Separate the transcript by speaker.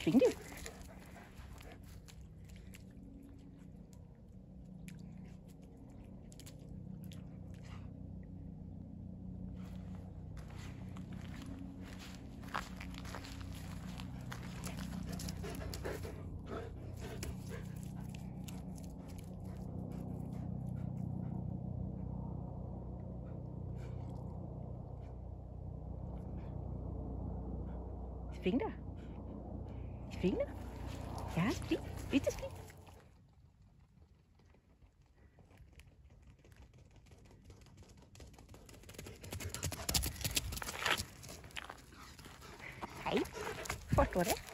Speaker 1: Sving du. Sving dig. Sving dig. Ja, sving. Bitte sving. Hej. Forstår det?